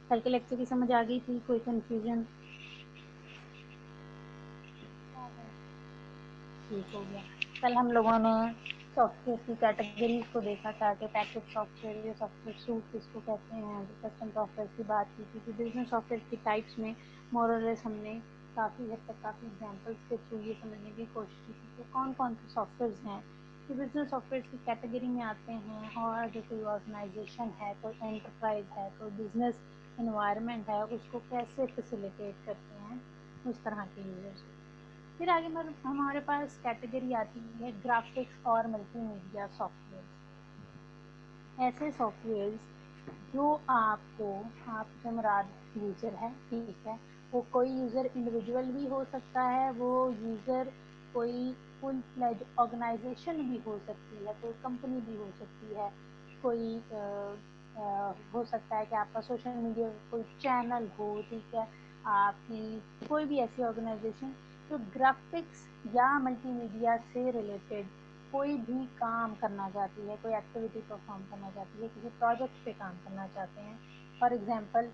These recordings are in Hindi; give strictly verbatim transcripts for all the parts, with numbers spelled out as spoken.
कल के लेक्चर की समझ आ गई थी? कोई कंफ्यूजन? ठीक हो गया। कल हम लोगों ने सॉफ्टवेयर की कैटेगरीज को देखा था कि पैकेज सॉफ्टवेयर, ये सॉफ्टवेयर सूट किसको कहते हैं, कस्टम सॉफ्टवेयर की बात की थी, फिर बिजनेस सॉफ्टवेयर की टाइप्स में मोर और लेस हमने काफ़ी हद तक काफ़ी एग्जांपल्स के थ्रू ये समझने की कोशिश की थी कि कौन कौन से सॉफ्टवेयर हैं जो बिजनेस सॉफ्टवेयर की कैटेगरी में आते हैं, और अगर कोई ऑर्गेनाइजेशन है, कोई एंटरप्राइज है, कोई बिजनेस इन्वायरमेंट है, उसको कैसे फैसिलिटेट करते हैं उस तरह के यूजर्स। फिर आगे हमारे पास कैटेगरी आती है ग्राफिक्स और मल्टीमीडिया सॉफ्टवेयर। ऐसे सॉफ्टवेयर जो आपको, आपसे मुराद यूज़र है, ठीक है, वो कोई यूज़र इंडिविजुअल भी हो सकता है, वो यूज़र कोई फुल फ्लेज ऑर्गेनाइजेशन भी हो सकती है, कोई कंपनी भी हो सकती है, कोई आ, आ, हो सकता है कि आपका सोशल मीडिया कोई चैनल हो, ठीक है, आपकी कोई भी ऐसी ऑर्गेनाइजेशन जो ग्राफिक्स या मल्टीमीडिया से रिलेटेड कोई भी काम करना चाहती है, कोई एक्टिविटी परफॉर्म करना चाहती है, किसी प्रोजेक्ट पे काम करना चाहते हैं। फॉर एग्जांपल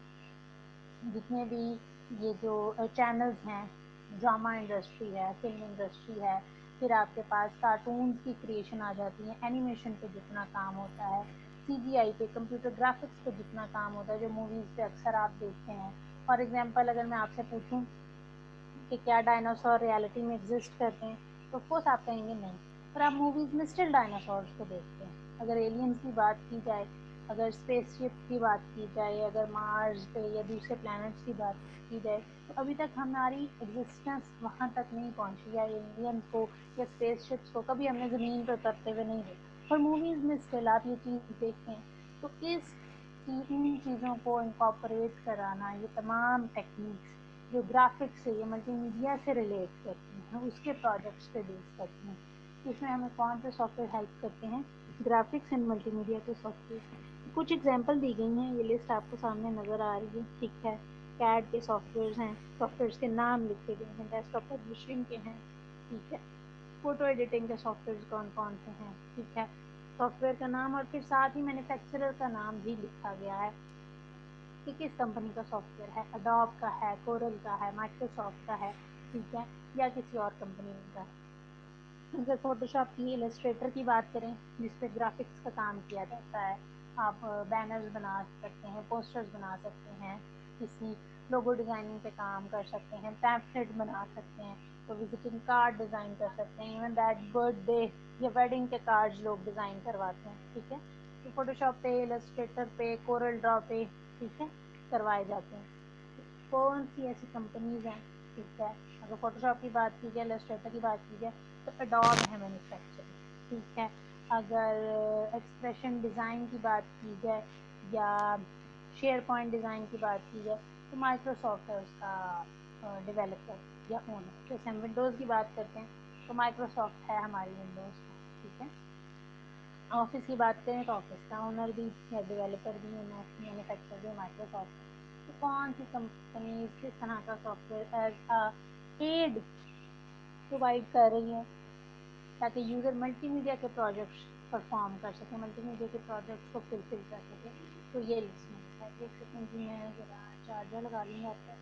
जितने भी ये जो चैनल्स हैं, ड्रामा इंडस्ट्री है, फिल्म इंडस्ट्री है, फिर आपके पास कार्टून की क्रिएशन आ जाती है, एनिमेशन पे जितना काम होता है, सीजीआई पे, कंप्यूटर ग्राफिक्स पे जितना काम होता है, जो मूवीज़ पे अक्सर आप देखते हैं। फॉर एग्जांपल अगर मैं आपसे पूछूं कि क्या डायनासोर रियलिटी में एग्जिस्ट करते हैं, तो ऑफकोर्स आप कहेंगे नहीं, पर आप मूवीज में स्टिल डायनासोर्स को देखते हैं। अगर एलियंस की बात की जाए, अगर स्पेसशिप की बात की जाए, अगर मार्स पे या दूसरे प्लैनेट्स की बात की जाए, तो अभी तक हमारी एग्जिस्टेंस वहां तक नहीं पहुंची, या एलियंस को या स्पेसशिप्स को कभी हमने ज़मीन पर उतरते हुए नहीं देखा, पर मूवीज़ में स्टिल आप ये चीज़ देखते हैं। तो इस इन चीज़ों को इनकॉर्पोरेट कराना, ये तमाम टेक्निक्स जो ग्राफिक्स से या मल्टीमीडिया से रिलेट करती हैं, उसके प्रोजेक्ट्स पे बेस करती हैं। इसमें हमें कौन से सॉफ्टवेयर हेल्प करते हैं? ग्राफिक्स एंड मल्टीमीडिया के सॉफ्टवेयर। कुछ एग्जांपल दी गई हैं, ये लिस्ट आपको सामने नज़र आ रही है, ठीक है। कैड के सॉफ्टवेयर हैं, सॉफ्टवेयर के नाम लिखे गए हैं, डेस्कटॉप पब्लिशिंग के हैं, ठीक है। फोटो एडिटिंग के सॉफ्टवेयर कौन कौन से हैं, ठीक है। सॉफ्टवेयर का नाम और फिर साथ ही मैन्युफैक्चरर का नाम भी लिखा गया है कि किस कंपनी का सॉफ्टवेयर है, अडोब का है, कोरल का है, माइक्रोसॉफ्ट का है, ठीक है, या किसी और कंपनी का है। अगर फोटोशॉप की, इलस्ट्रेटर की बात करें जिस पे ग्राफिक्स का काम किया जाता है, आप बैनर्स बना सकते हैं, पोस्टर्स बना सकते हैं, किसी लोगो डिज़ाइनिंग पे काम कर सकते हैं, पैम्फलेट बना सकते हैं, तो विजिटिंग कार्ड डिज़ाइन कर सकते हैं, इवन दैट बर्थडे या वेडिंग के कार्ड्स लोग डिज़ाइन करवाते हैं, ठीक है। तो फोटोशॉप पे, इलस्ट्रेटर पे, कोरल ड्रॉ पे, ठीक है, करवाए जाते हैं। कौन सी ऐसी कंपनीज हैं, ठीक है, अगर फोटोशॉप की बात की जाए, इलस्ट्रेटर की बात की जाए, तो एडोब है मैन्युफैक्चरिंग, ठीक है। अगर एक्सप्रेशन डिज़ाइन की बात की जाए या शेयर पॉइंट डिज़ाइन की बात की जाए, तो माइक्रोसॉफ्ट है उसका डेवलपर या ओनर। जैसे हम विंडोज़ की बात करते हैं तो माइक्रोसॉफ्ट है हमारी विंडोज़ का, ठीक है। ऑफिस की बात करें तो ऑफिस का ओनर भी या डेवलपर भी है, मैन्युफैक्चरर भी माइक्रोसॉफ्ट है। तो कौन सी कंपनी किस तरह का software as a aid provide कर रही है ताकि यूज़र मल्टीमीडिया के प्रोजेक्ट्स परफॉर्म कर सके, मल्टीमीडिया के प्रोजेक्ट्स को फुलफिल कर सके। तो ये लिस्ट में है। एक सेकेंड जी, मैं ज़रा चार्जर लगा लूँगी आपका।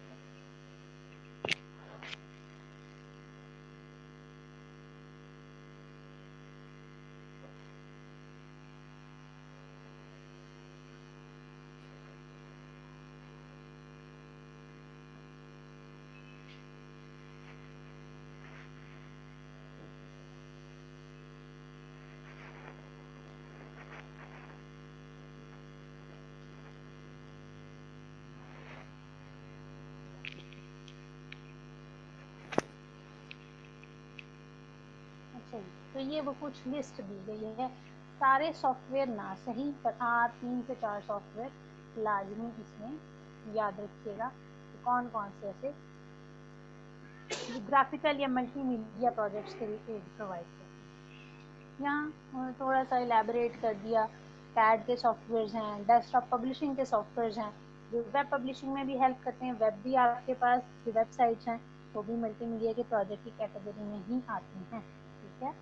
अच्छा जी, तो ये वो कुछ लिस्ट दी गई है, सारे सॉफ्टवेयर ना सही, पर आप तीन से चार सॉफ्टवेयर लाजमी इसमें याद रखिएगा कि कौन कौन से ऐसे ग्राफिकल या मल्टीमीडिया प्रोजेक्ट्स के लिए प्रोवाइड करते हैं। यहाँ थोड़ा सा इलेबोरेट कर दिया, कैड के सॉफ्टवेयर हैं, डेस्कटॉप पब्लिशिंग के सॉफ्टवेयर हैं जो वेब पब्लिशिंग में भी हेल्प करते हैं। वेब भी आपके पास जो वेबसाइट्स हैं वो भी मल्टीमीडिया के प्रोजेक्ट की कैटेगरी में ही आती हैं, ठीक है।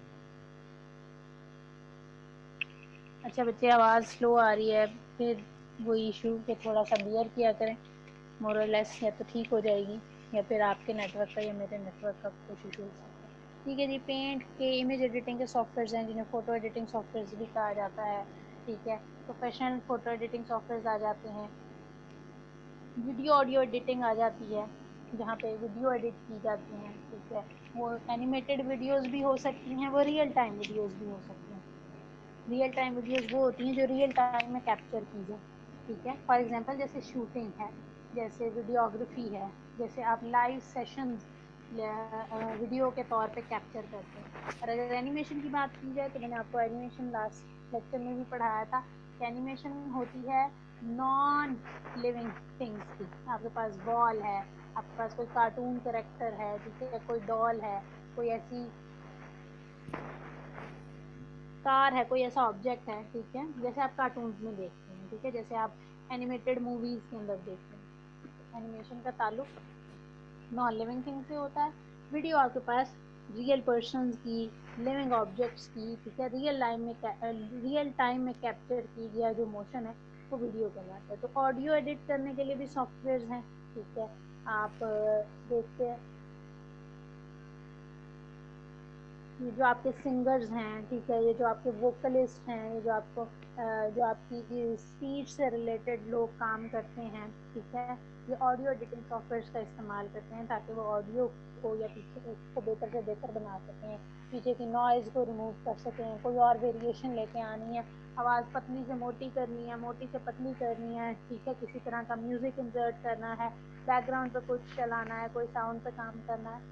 अच्छा बच्चे, आवाज़ स्लो आ रही है, फिर वो इशू के थोड़ा सा बियर किया करें, मोर और लेस या तो ठीक हो जाएगी, या फिर आपके नेटवर्क का या मेरे नेटवर्क का कुछ इशू हो सकता है। ठीक है जी। पेंट के इमेज एडिटिंग के सॉफ्टवेयर हैं जिन्हें फ़ोटो एडिटिंग सॉफ्टवेयर भी कहा जाता है। ठीक है, प्रोफेशनल फ़ोटो एडिटिंग सॉफ्टवेयर आ जाते हैं। वीडियो ऑडियो एडिटिंग आ जाती है, जहाँ पे वीडियो एडिट की जाती हैं। ठीक है, वो एनिमेटेड वीडियोस भी हो सकती हैं, वो रियल टाइम वीडियोस भी हो सकती हैं। रियल टाइम वीडियोस वो होती हैं जो रियल टाइम में कैप्चर की जाए। ठीक है, फॉर एग्जांपल जैसे शूटिंग है, जैसे वीडियोग्राफी है, जैसे आप लाइव सेशंस वीडियो के तौर पे कैप्चर करते हैं। और अगर एनिमेशन की बात की जाए तो मैंने आपको एनिमेशन लास्ट लेक्चर में भी पढ़ाया था कि एनिमेशन होती है नॉन लिविंग थिंग्स की। आपके पास बॉल है, आपके पास कोई कार्टून कैरेक्टर है, ठीक है, कोई डॉल है, कोई ऐसी कार है, कोई ऐसा ऑब्जेक्ट है, ठीक है, जैसे आप कार्टून्स में देखते हैं। ठीक है, जैसे आप एनिमेटेड मूवीज के अंदर देखते हैं। एनिमेशन का ताल्लुक नॉन लिविंग थिंग से होता है। वीडियो आपके पास रियल पर्सन्स की, लिविंग ऑब्जेक्ट्स की, ठीक है, रियल टाइम में रियल टाइम में कैप्चर की गया जो मोशन है वो वीडियो कहलाता है। तो ऑडियो एडिट करने के लिए भी सॉफ्टवेयर हैं। ठीक है, आप देखते हैं ये जो आपके सिंगर्स हैं, ठीक है, ये जो आपके वोकलिस्ट हैं, ये जो आपको जो आपकी स्पीच से रिलेटेड लोग काम करते हैं, ठीक है, ये ऑडियो एडिटिंग सॉफ्टवेयर का इस्तेमाल करते हैं ताकि वो ऑडियो को या पीछे को बेहतर से बेहतर बना सकें, पीछे की नॉइज़ को रिमूव कर सकें, कोई और वेरिएशन लेके आनी है, आवाज़ पतली से मोटी करनी है, मोटी से पतली करनी है, ठीक है, किसी तरह का म्यूज़िक इंसर्ट करना है, बैकग्राउंड पे कुछ चलाना है, कोई साउंड पे काम करना है,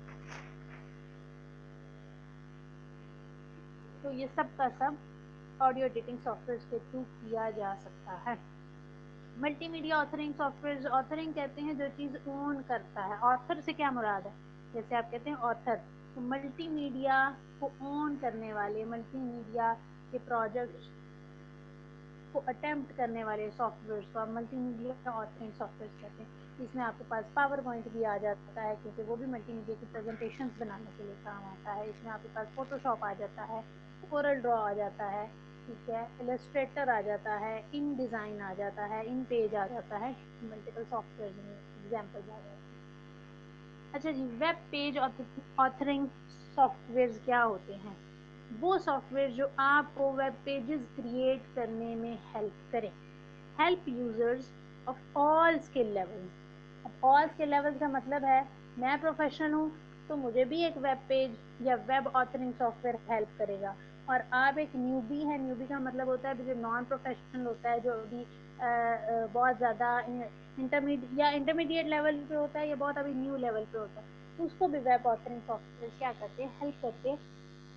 तो ये सब का सब ऑडियो एडिटिंग सॉफ्टवेयर के थ्रू किया जा सकता है। मल्टीमीडिया ऑथरिंग सॉफ्टवेयर, ऑथरिंग कहते हैं जो चीज़ ओन करता है। ऑथर से क्या मुराद है? जैसे आप कहते हैं ऑथर, तो मल्टीमीडिया को ओन करने वाले, मल्टीमीडिया के प्रोजेक्ट्स को अटेम्प्ट करने वाले सॉफ्टवेयर को आप मल्टीमीडिया ऑथरिंग सॉफ्टवेयर कहते हैं। इसमें आपके पास पावर पॉइंट भी आ जाता है क्योंकि वो भी मल्टीमीडिया की प्रेजेंटेशन बनाने के लिए काम आता है। इसमें आपके पास फोटोशॉप आ जाता है, कोरल ड्रॉ आ जाता है, ठीक है, इलस्ट्रेटर आ जाता है, इन डिज़ाइन आ जाता है, इन पेज आ जाता है, मल्टीपल सॉफ्टवेयर में एग्जाम्पल्स आ जाते हैं। अच्छा जी, वेब पेज ऑथरिंग सॉफ्टवेयर क्या होते हैं? वो सॉफ्टवेयर जो आपको वेब पेजेस क्रिएट करने में हेल्प करें। Help users of all skill levels. अब ऑल स्किल लेवल्स का मतलब है मैं प्रोफेशनल हूँ तो मुझे भी एक वेब पेज या वेब ऑथरिंग सॉफ्टवेयर हेल्प करेगा, और आप एक न्यूबी है, न्यूबी का मतलब होता है जो नॉन प्रोफेशनल होता है, जो अभी बहुत ज़्यादा इंटरमीडिएट या इंटरमीडिएट लेवल पे होता है या बहुत अभी न्यू लेवल पे होता है, तो उसको भी वेब ऑथरिंग सॉफ्टवेयर क्या करते हैं, हेल्प करते हैं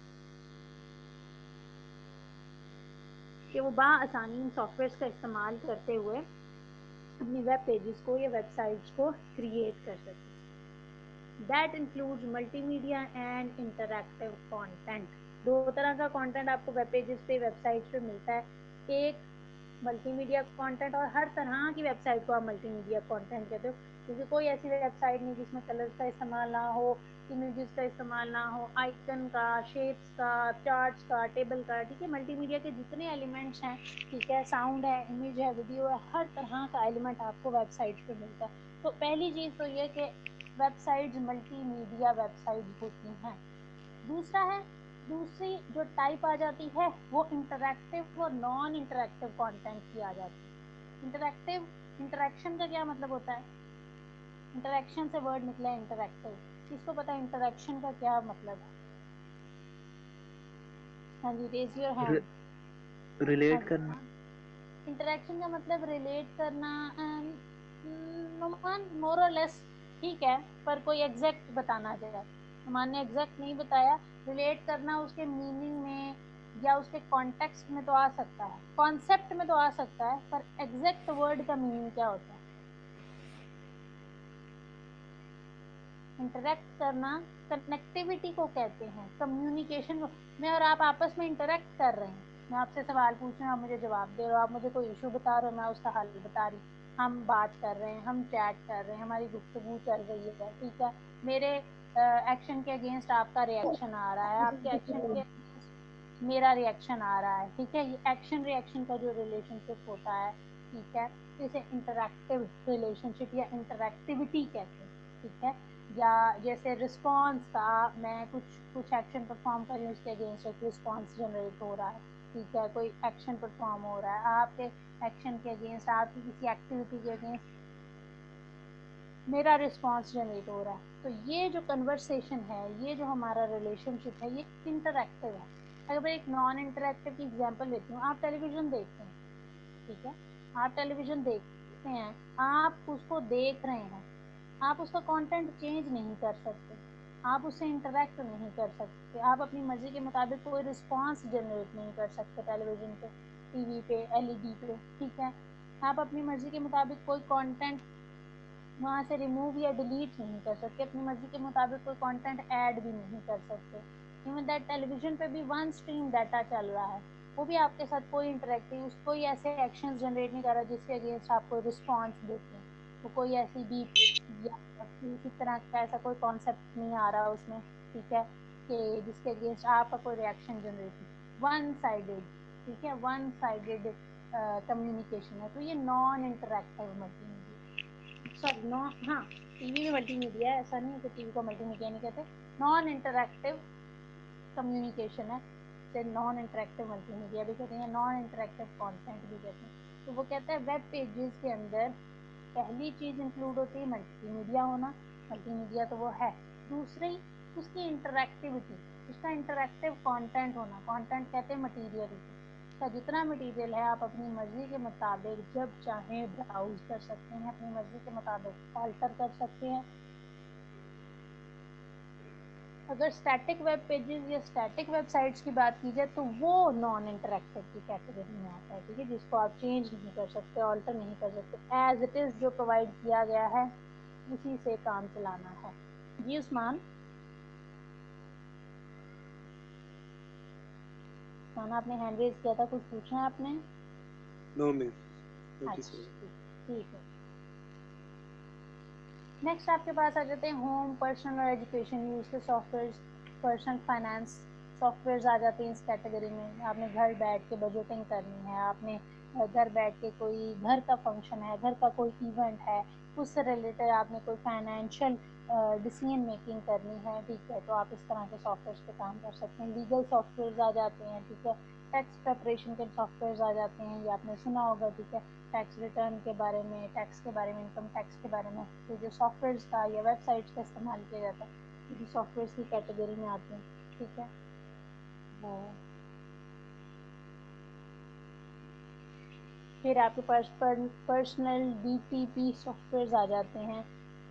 कि वो बआसानी इन सॉफ्टवेयर का इस्तेमाल करते हुए अपनी वेब पेजेस को या वेबसाइट्स को क्रिएट कर सकें। That includes multimedia and interactive content. दो तरह का कंटेंट आपको वेब पेजेस पे, वेबसाइट्स पे मिलता है। एक मल्टीमीडिया कंटेंट, और हर तरह की वेबसाइट को आप मल्टीमीडिया कंटेंट कहते हो क्योंकि कोई ऐसी वेबसाइट नहीं जिसमें कलर्स का इस्तेमाल ना हो, इमेजेस का इस्तेमाल ना हो, आइकन का, शेप्स का, चार्ट्स का, टेबल का, ठीक है, मल्टीमीडिया के जितने एलिमेंट्स हैं, ठीक है, साउंड है, इमेज है, वीडियो है, हर तरह का एलिमेंट आपको वेबसाइट पे मिलता है। तो पहली चीज़ तो ये कि वेबसाइट्स मल्टीमीडिया वेबसाइट्स होती हैं। दूसरा है, दूसरी जो टाइप आ जाती है वो इंटरैक्टिव और नॉन इंटरैक्टिव कंटेंट की आ जाती है। इंटरैक्टिव, इंटरैक्शन का क्या मतलब होता है? इंटरैक्शन से वर्ड निकला है इंटरैक्टिव, किसको पता है इंटरैक्शन का क्या मतलब है? हाँ जी, रेज योर हैंड। रिलेट करना। इंटरैक्शन का मतलब रिलेट करना, नुमान मोर और लेस ठीक है, पर कोई एग्जैक्ट बताना जाए, नुमान ने एग्जैक्ट नहीं बताया। रिलेट करना उसके मीनिंग में या उसके कॉन्टेक्स्ट में तो आ सकता है, कॉन्सेप्ट में तो आ सकता है, पर एग्जैक्ट वर्ड का मीनिंग क्या होता है? इंटरेक्ट करना कनेक्टिविटी को कहते हैं, कम्युनिकेशन को। मैं और आप आपस में इंटरेक्ट कर रहे हैं, मैं आपसे सवाल पूछ रही हूँ, आप मुझे जवाब दे रहे हो, आप मुझे कोई इशू बता रहे हो, मैं उसका हल बता रही, हम बात कर रहे हैं, हम चैट कर रहे हैं, हमारी गुफ्तगू चल रही है, ठीक है, मेरे एक्शन के अगेंस्ट आपका रिएक्शन आ रहा है, आपके एक्शन के अगेंस्ट मेरा रिएक्शन आ रहा है, ठीक है, ये एक्शन रिएक्शन का जो रिलेशनशिप होता है, ठीक है, तो इसे इंटरैक्टिव रिलेशनशिप या इंटरैक्टिविटी कहते हैं, ठीक है। या जैसे रिस्पॉन्स का, मैं कुछ कुछ एक्शन परफॉर्म कर रही हूँ, उसके अगेंस्ट एक रिस्पॉन्स जनरेट हो रहा है, ठीक है, कोई एक्शन परफॉर्म हो रहा है आपके एक्शन के अगेंस्ट, आपकी किसी एक्टिविटी के अगेंस्ट मेरा रिस्पॉन्स जनरेट हो रहा है। तो ये जो कन्वर्सेशन है, ये जो हमारा रिलेशनशिप है, ये इंटरैक्टिव है। अगर मैं एक नॉन इंटरैक्टिव की एग्जांपल लेती हूँ, आप टेलीविजन देखते हैं, ठीक है, आप टेलीविजन देखते हैं, आप उसको देख रहे हैं, आप उसका कंटेंट चेंज नहीं कर सकते, आप उससे इंटरेक्ट नहीं कर सकते, आप अपनी मर्जी के मुताबिक कोई रिस्पांस जनरेट नहीं कर सकते टेलीविजन पे, टीवी पे, एलईडी पे, ठीक है। आप अपनी मर्जी के मुताबिक कोई कंटेंट वहाँ से रिमूव या डिलीट नहीं कर सकते, अपनी मर्जी के मुताबिक कोई कंटेंट ऐड भी नहीं कर सकते। इवन दैट टेलीविजन पे भी वन स्ट्रीम डाटा चल रहा है, वो भी आपके साथ कोई इंटरेक्टिव, उस कोई ऐसे एक्शन जनरेट नहीं कर रहा जिसके अगेंस्ट आप कोई रिस्पॉन्स देते, वो कोई ऐसी भी या किसी तरह का ऐसा कोई कॉन्सेप्ट नहीं आ रहा उसमें, ठीक है, कि जिसके अगेंस्ट आपका कोई रिएक्शन जनरेट, वन साइडेड, ठीक है, वन साइडेड कम्युनिकेशन है। तो ये non interactive multimedia, sorry non, हाँ, टीवी में मल्टीमीडिया है, ऐसा नहीं है कि टीवी को मल्टीमीडिया नहीं कहते, नॉन इंटरेक्टिव कम्युनिकेशन है, से नॉन इंटरेक्टिव मल्टीमीडिया भी कहते हैं, नॉन इंटरेक्टिव कंटेंट भी कहते हैं। तो वो कहता है वेब पेजेस के अंदर पहली चीज इंक्लूड होती है मल्टीमीडिया होना, मल्टीमीडिया तो वो है, दूसरी उसकी इंटरेक्टिविटी, उसका इंटरेक्टिव कंटेंट होना, कंटेंट कहते हैं मटेरियल, उसका जितना मटेरियल है आप अपनी मर्जी के मुताबिक जब चाहें ब्राउज कर सकते हैं, अपनी मर्जी के मुताबिक अल्टर कर सकते हैं। अगर स्टैटिक वेब पेजेस या स्टैटिक वेबसाइट्स की बात की जाए तो वो नॉन इंटरेक्टिव की कैटेगरी में आता है, ठीक है, जिसको आप चेंज नहीं कर सकते, ऑल्टर नहीं कर सकते, एज इट इज जो प्रोवाइड किया गया है उसी से काम चलाना है। जी उस्मान, उस्मान आपने हैंड रेज किया था, कुछ पूछना है आपने? No ma'am. अच्छा ठीक है। नेक्स्ट आपके पास आ जाते हैं होम, पर्सनल और एजुकेशन यूज के सॉफ्टवेयर, पर्सनल फाइनेंस सॉफ्टवेयर आ जाते हैं इस कैटेगरी में। आपने घर बैठ के बजटिंग करनी है, आपने घर बैठ के कोई घर का फंक्शन है, घर का कोई इवेंट है, उससे रिलेटेड आपने कोई फाइनेंशियल डिसीजन मेकिंग करनी है, ठीक है, तो आप इस तरह के सॉफ्टवेयर पे काम कर सकते हैं। लीगल सॉफ्टवेयर आ जाते हैं, ठीक है, टैक्स प्रेपरेशन के सॉफ्टवेयर आ जाते हैं, ये आपने सुना होगा, ठीक है, टैक्स रिटर्न के बारे में, टैक्स के बारे में, इनकम टैक्स के बारे में, तो जो सॉफ्टवेयर का या वेबसाइट्स का इस्तेमाल किया जाता है, ये सॉफ्टवेयर की कैटेगरी में आते हैं, ठीक है। वो फिर आपके पास पर्सनल डीटीपी सॉफ्टवेयर आ जाते हैं।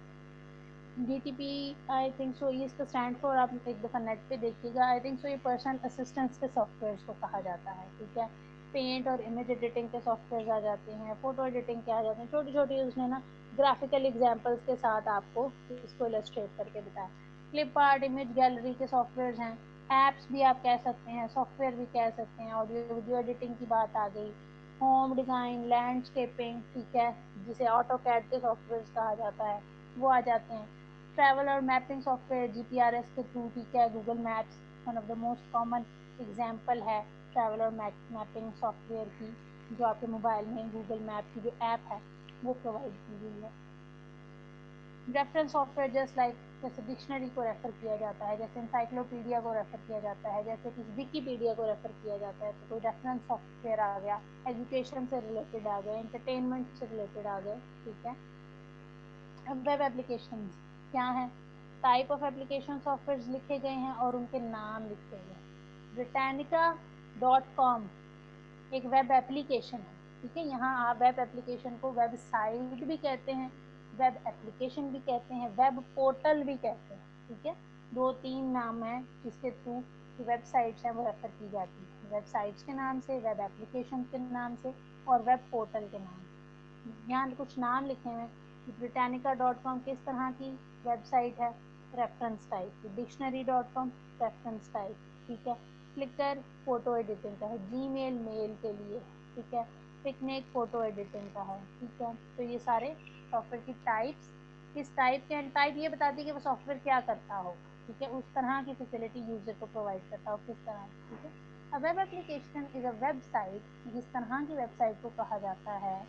डीटीपी आई थिंक सो, ये इसका स्टैंड फॉर, आप एक दफ़ा नेट पे देखिएगा, आई थिंक सो ये पर्सनल असिस्टेंस के सॉफ्टवेयर को कहा जाता है, ठीक है। पेंट और इमेज एडिटिंग के सॉफ्टवेयर आ जाते हैं, फोटो एडिटिंग के आ जाते हैं, छोटी छोटी उसने ना ग्राफिकल एग्जांपल्स के साथ आपको इसको इलस्ट्रेट करके बताया। क्लिप आर्ट, इमेज गैलरी के सॉफ्टवेयर हैं, ऐप्स भी आप कह सकते हैं, सॉफ्टवेयर भी कह सकते हैं, ऑडियो वीडियो एडिटिंग की बात आ गई, होम डिज़ाइन, लैंडस्केपिंग, ठीक है, जिसे ऑटो कैड के सॉफ्टवेयर कहा जाता है, वो आ जाते हैं। ट्रैवल और मैपिंग सॉफ्टवेयर जीपीआरएस के थ्रू, ठीक है, Google Maps one of the most common example है ट्रैवल और मैपिंग सॉफ्टवेयर की, जो आपके मोबाइल में गूगल मैप की जो ऐप है वो प्रोवाइड की गई है। रेफरेंस सॉफ्टवेयर जस्ट लाइक, जैसे डिक्शनरी को रेफर किया जाता है, जैसे इंसाइक्लोपीडिया को रेफर किया जाता है, जैसे कि विकीपीडिया को रेफर किया जाता है, तो कोई रेफरेंस सॉफ्टवेयर आ गया, एजुकेशन से रिलेटेड आ गए, एंटरटेनमेंट से रिलेटेड आ गए, ठीक है। अब वेब एप्लीकेशन क्या है, टाइप ऑफ एप्लीकेशन सॉफ्टवेयर लिखे गए हैं और उनके नाम लिखे गए हैं। ब्रिटानिका डॉट कॉम एक वेब एप्लीकेशन है, ठीक है, यहाँ आप वेब एप्लीकेशन को वेबसाइट भी कहते हैं, वेब एप्लीकेशन भी कहते हैं, वेब पोर्टल भी कहते हैं, ठीक है, दो तीन नाम है जिसके थ्रू वेबसाइट्स हैं वो रेफर की जाती है, वेबसाइट्स के नाम से, वेब एप्लीकेशन के नाम से और वेब पोर्टल के नाम से। यहाँ कुछ नाम लिखे हुए हैं। ब्रिटानिका डॉट कॉम किस तरह की वेबसाइट है, रेफरेंस टाइप की। Dictionary dot com reference type, ठीक है। फ्लिकर फोटो एडिटिंग का है, जीमेल मेल के लिए, ठीक है। पिकनिक फोटो एडिटिंग का है, ठीक है। तो ये सारे सॉफ्टवेयर की टाइप्स, किस टाइप के, टाइप ये बताती है कि वो सॉफ्टवेयर क्या करता हो, ठीक है, उस तरह की फैसिलिटी यूजर को प्रोवाइड करता हो, किस तरह, ठीक है। A web application is a website, जिस तरह की वेबसाइट को कहा जाता है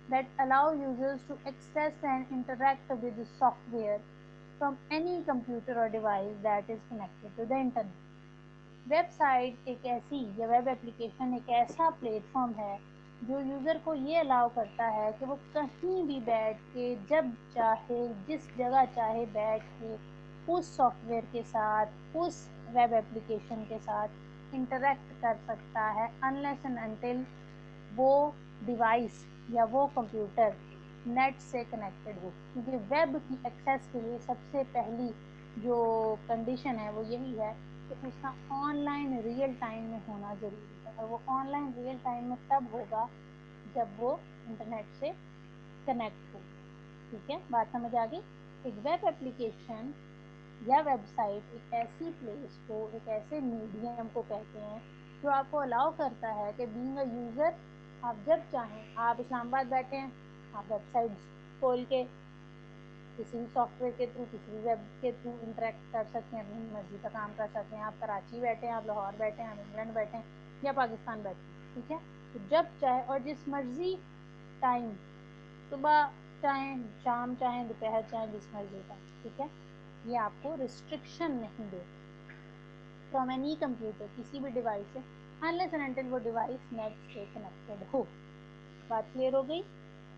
that allow users to access and interact with the software from any computer or device that is connected to the internet. Website एक ऐसी या वेब एप्लीकेशन एक ऐसा प्लेटफॉर्म है जो यूज़र को ये अलाउ करता है कि वो कहीं भी बैठ के जब चाहे जिस जगह चाहे बैठ के उस सॉफ्टवेयर के साथ उस वेब एप्लीकेशन के साथ इंटरेक्ट कर सकता है अनलेस एंड अनटिल वो डिवाइस या वो कंप्यूटर नेट से कनेक्टेड हो, क्योंकि वेब की एक्सेस के लिए सबसे पहली जो कंडीशन है वो यही है कि उसका ऑनलाइन रियल टाइम में होना ज़रूरी है, और वो ऑनलाइन रियल टाइम में तब होगा जब वो इंटरनेट से कनेक्ट हो। ठीक है, बात समझ आ गई। एक वेब एप्लीकेशन या वेबसाइट एक ऐसी प्लेस को, एक ऐसे मीडियम को कहते हैं जो आपको अलाउ करता है कि बीइंग अ यूज़र आप जब चाहें, आप इस्लामाबाद बैठे हैं, आप वेबसाइट खोल के किसी भी सॉफ्टवेयर के थ्रू, किसी भी वेब के थ्रू इंटरेक्ट कर सकते हैं, अपनी मर्जी का काम कर सकते हैं। आप कराची बैठे हैं, आप लाहौर बैठे हैं, आप इंग्लैंड बैठे हैं या पाकिस्तान बैठे हैं। ठीक है, तो जब चाहे और जिस मर्जी टाइम, सुबह चाहे शाम चाहे दोपहर चाहे जिस मर्जी का, ठीक है, ये आपको रिस्ट्रिक्शन नहीं दे फ्रॉम एनी कंप्यूटर, किसी भी डिवाइस से, अनलेस एंड अनटिल वो डिवाइस नेट से कनेक्टेड हो। बात क्लियर हो गई?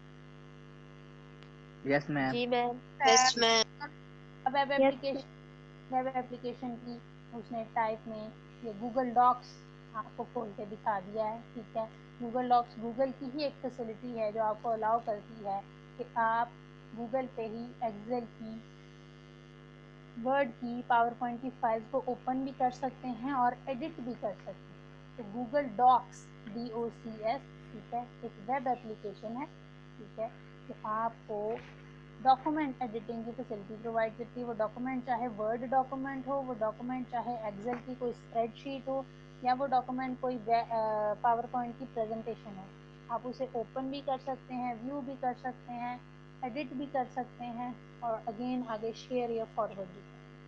Yes ma'am. जी मैम। Yes ma'am. अब वेब एप्लीकेशन वेब एप्लीकेशन की उसने टाइप में ये गूगल डॉक्स आपको खोल के दिखा दिया है। ठीक है, गूगल डॉक्स गूगल की ही एक फैसिलिटी है जो आपको अलाउ करती है कि आप गूगल पे ही एक्सेल की, वर्ड की, पावर पॉइंट की फाइल्स को ओपन भी कर सकते हैं और एडिट भी कर सकते हैं। तो Google Docs, D O C S, ठीक है, एक वेब एप्लीकेशन है। ठीक है, तो आपको डॉक्यूमेंट एडिटिंग की फैसिलिटी प्रोवाइड करती है। वो डॉक्यूमेंट चाहे वर्ड डॉक्यूमेंट हो, वो डॉक्यूमेंट चाहे एक्सेल की कोई स्प्रेडशीट हो, या वो डॉक्यूमेंट कोई पावर पॉइंट की प्रेजेंटेशन हो, आप उसे ओपन भी कर सकते हैं, व्यू भी कर सकते हैं, एडिट भी कर सकते हैं और अगेन आगे शेयर या फॉरवर्ड भी।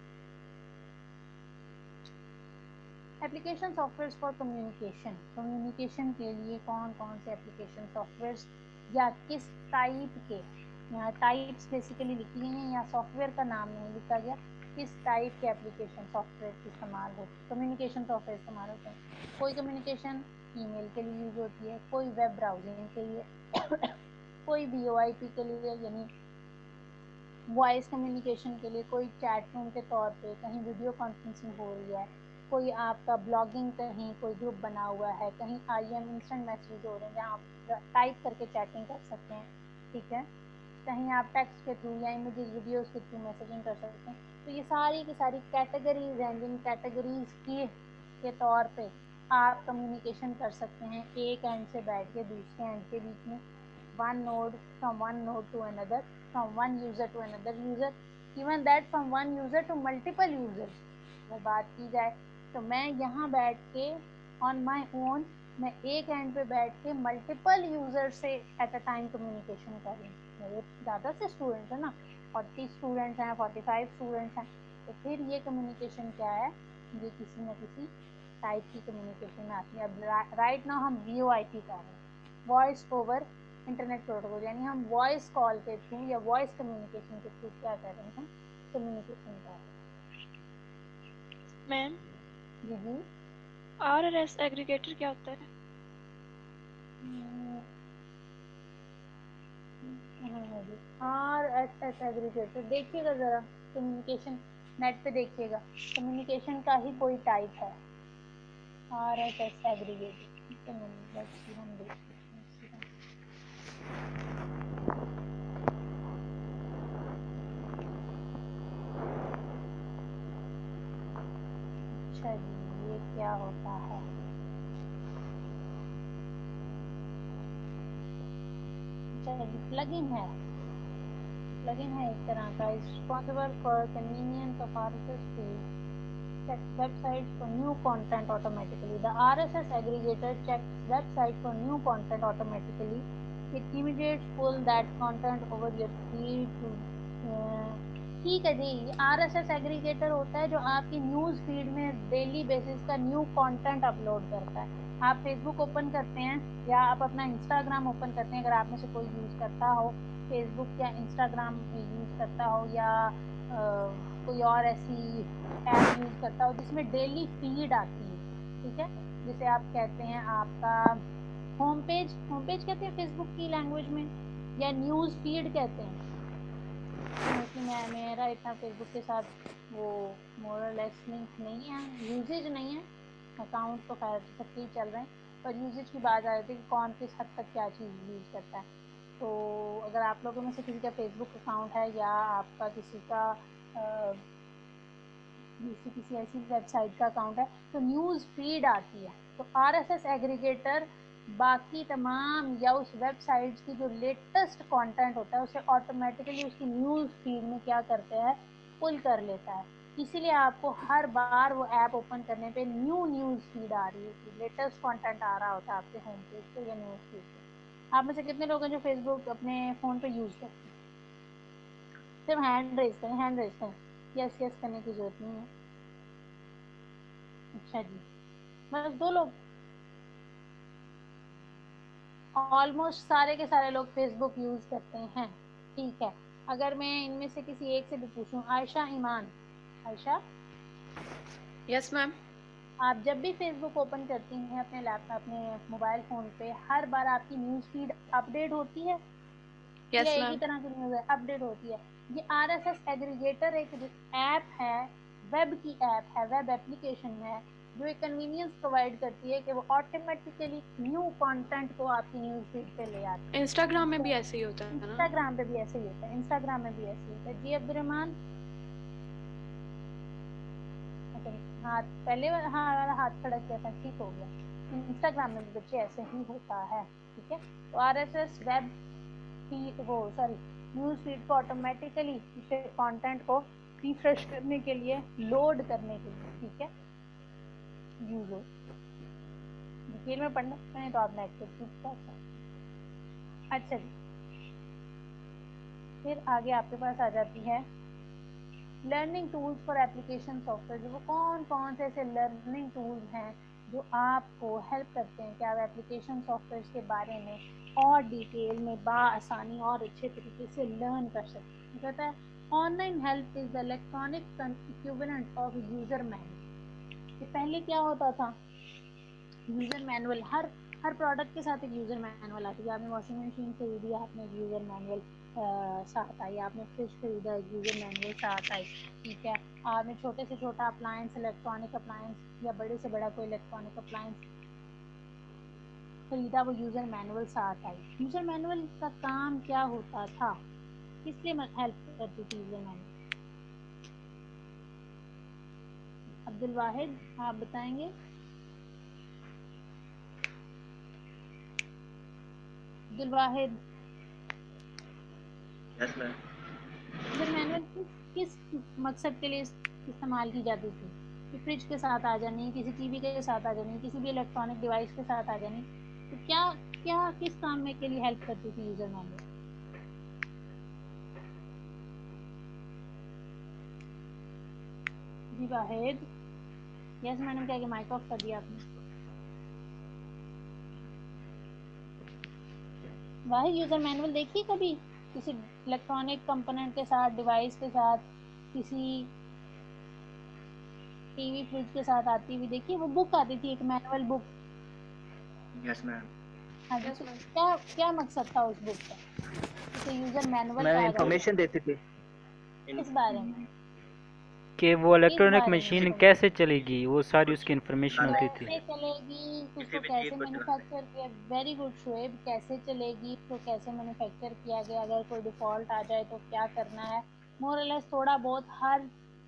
Application software for communication, communication के लिए कौन कौन से एप्लीकेशन सॉफ्टवेयर या किस टाइप के, यहाँ टाइप्स बेसिकली लिखी गई हैं, यहाँ सॉफ्टवेयर का नाम नहीं लिखा गया, किस टाइप के एप्लीकेशन सॉफ्टवेयर इस्तेमाल हो, कम्युनिकेशन सॉफ्टवेयर इस्तेमाल होते हैं। कोई कम्युनिकेशन ईमेल के लिए यूज होती है, कोई वेब ब्राउजिंग के लिए, कोई वी ओ आई पी के लिए यानी वॉइस कम्युनिकेशन के लिए, कोई चैट रूम के तौर पे कहीं वीडियो कॉन्फ्रेंसिंग हो रही है, कोई आपका ब्लॉगिंग कहीं कोई ग्रुप बना हुआ है, कहीं आई एम इंस्टेंट मैसेज हो रहे हैं जहाँ आप टाइप करके चैटिंग कर सकते हैं। ठीक है, कहीं आप टेक्स्ट के थ्रू या इमेजेस वीडियोस के थ्रू मैसेजिंग कर सकते हैं। तो ये सारी की सारी कैटेगरीज हैं जिन कैटेगरीज की के तौर पे आप कम्युनिकेशन कर सकते हैं एक एंड से बैठ के दूसरे एंड के बीच में, one node from one node to another, from one user to another user, even that from one user to multiple users. अगर बात की जाए तो मैं यहाँ बैठ के ऑन माई ओन, मैं एक एंड पे बैठ के मल्टीपल यूज़र से एट अ टाइम कम्युनिकेशन कर रही हूँ। मेरे ज़्यादा से स्टूडेंट्स हैं ना, फोर्टी स्टूडेंट्स हैं, फोर्टी फाइव स्टूडेंट्स हैं, तो फिर ये कम्युनिकेशन क्या है, ये किसी न किसी टाइप की कम्युनिकेशन में आती है। अब राइट नाउ हम वी ओ आई पी कर रहे हैं, वॉइस ओवर इंटरनेट प्रोटोकॉल, यानी हम वॉइस कॉल के थ्रू या वॉइस कम्युनिकेशन के थ्रू क्या कर रहे हैं, कम्युनिकेशन कर रहे हैं। मैम जी जी, आर एस एस एग्रीगेटर क्या होता है? आर एस एस एग्रीगेटर देखिएगा ज़रा, कम्युनिकेशन नेट पे देखिएगा, कम्युनिकेशन का ही कोई टाइप है आर एस एस एग्रीगेटर। हम देखते हैं। अच्छा जी, ये क्या होता है? अच्छा जी, प्लगइन है, प्लगइन है एक तरह का, is responsible for convenience of R S S feed, checks websites for new content automatically. The R S S aggregator checks website for new content automatically. It immediately pulls that content over your feed to uh, ठीक है जी। आरएसएस एग्रीगेटर होता है जो आपकी न्यूज फीड में डेली बेसिस का न्यू कंटेंट अपलोड करता है। आप फेसबुक ओपन करते हैं या आप अपना इंस्टाग्राम ओपन करते हैं, अगर आप में से कोई यूज करता हो फेसबुक या इंस्टाग्राम यूज करता हो या आ, कोई और ऐसी ऐप यूज करता हो जिसमें डेली फीड आती है, ठीक है, जिसे आप कहते हैं आपका होम पेज, होम पेज कहते हैं फेसबुक की लैंग्वेज में, या न्यूज फीड कहते हैं। मोस्टली मैं मेरा इतना फेसबुक के साथ वो मोरलेस लिंक नहीं है, यूजेज नहीं है, अकाउंट तो खैर सबके ही चल रहे हैं, पर यूजेज की बात आ रही थी कि कौन किस हद तक क्या चीज़ यूज़ करता है। तो अगर आप लोगों में से किसी का फेसबुक अकाउंट है या आपका किसी का आ, किसी किसी ऐसी वेबसाइट का अकाउंट है तो न्यूज़ फीड आती है, तो आरएसएस एग्रीगेटर बाकी तमाम या उस वेबसाइट्स की जो लेटेस्ट कंटेंट होता है उसे ऑटोमेटिकली उसकी न्यूज़ फीड में क्या करते हैं, पुल कर लेता है। इसीलिए आपको हर बार वो ऐप ओपन करने पे न्यू न्यूज़ फीड आ रही होती है, लेटेस्ट कंटेंट आ रहा होता है आपके होम पेज पे या न्यूज़ फीड पे। आप में से कितने लोग हैं जो फेसबुक अपने फ़ोन पे यूज़ करते हैं? सिर्फ हैंड रेज करें, हैंड रेज करें, यस यस करने की जरूरत नहीं है। अच्छा जी, बस दो लोग, ऑलमोस्ट सारे के सारे लोग फेसबुक यूज करते हैं, ठीक है। अगर मैं इनमें से किसी एक से भी पूछूं, आयशा ईमान, आयशा यस मैम। आप जब भी फेसबुक ओपन करती हैं अपने लैपटॉप अपने मोबाइल फोन पे, हर बार आपकी न्यूज फीड अपडेट होती है या यस एक ही मैम। तरह की न्यूज अपडेट होती है? ये आरएसएस एग्रीगेटर एक ऐप है, वेब की ऐप है, वेब एप्लीकेशन है जो एक कन्वीनियंस प्रोवाइड करती है कि वो ऑटोमेटिकली न्यू कंटेंट को आपकी न्यूज फीड पे ले आती है। इंस्टाग्राम में भी ऐसे ही होता है ना? इंस्टाग्राम पे भी ऐसे ही होता है, इंस्टाग्राम में भी ऐसे ही होता है जी। अब्दुलरहमान, हाथ पहले वाला हाँ वाला हाथ खड़ा किया था, ठीक हो गया। इंस्टाग्राम में भी बच्चे ऐसे ही होता है, ठीक है। तो आरएसएस वेब फीड वो सॉरी न्यूज फीड को ऑटोमेटिकली उसे कंटेंट को रिफ्रेश करने के लिए, लोड करने के लिए, ठीक है, यूज हो। डिटेल में पढ़ना है तो आप नेट पे क्लिक कर सकते हैं। अच्छा जी, फिर आगे आपके पास आ जाती है learning tools for application software. वो कौन कौन से ऐसे लर्निंग टूल्स हैं जो आपको हेल्प करते हैं कि आप एप्लीकेशन सॉफ्टवेयर के बारे में और डिटेल में बाआसानी और अच्छे तरीके से लर्न कर सकते हैं। कहता है online help is the electronic equivalent of user manual. कि पहले क्या होता था, यूजर मैनुअल हर हर प्रोडक्ट के साथ एक यूजर मैनुअल आती है। आपने वॉशिंग मशीन खरीदी, आपने एक यूजर मैनुअल साथ आई, आपने फ्रिज खरीदा, एक यूजर मैनुअल साथ आई, ठीक है। आपने छोटे से छोटा अप्लायंस, इलेक्ट्रॉनिक अप्लायंस या बड़े से बड़ा कोई इलेक्ट्रॉनिक अप्लायंस खरीदा, वो यूजर मैनुअल साथ आई। यूजर मैनुअल का काम क्या होता था, किस लिए हेल्प करती थी यूजर मैनुअल? अब्दुल वाहिद आप बताएंगे। Abdul Wahid, yes ma'am. User manual किस किस मकसद के लिए इस्तेमाल की जाती थी? कि फ्रिज के साथ आ जानी, किसी टीवी के साथ आ जानी, किसी भी इलेक्ट्रॉनिक डिवाइस के साथ आ जानी, तो क्या क्या किस काम में के लिए हेल्प करती थी यूजर मैनुअल? जी वाहिद, यस मैडम, क्या माइक ऑफ कर दिया आपने? वाहिद यूजर मैनुअल देखिए कभी किसी इलेक्ट्रॉनिक कंपोनेंट के साथ, डिवाइस के साथ, किसी टीवी फ्रिज के साथ आती हुई देखिए, वो बुक आती थी, एक मैनुअल बुक। Yes ma'am. हाँ जी, यस तो मैम। क्या क्या मकसद था उस बुक का, उसे यूजर मैनुअल मैम कहा जाता है? इंफॉर्मेशन देती थी किस बारे में, कि वो किस इलेक्ट्रॉनिक बारे में मशीन information? कैसे चलेगी, वो सारी उसकी इन्फॉर्मेशन होती थी। कैसे चलेगी, किसी उसको भी चीज कैसे को चला मैन्युफैक्चर किया, वेरी गुड शोएब, कैसे चलेगी, उसको कैसे मैन्युफैक्चर किया गया, अगर कोई डिफॉल्ट आ जाए तो क्या करना है, मोर और लेस थोड़ा बहुत हर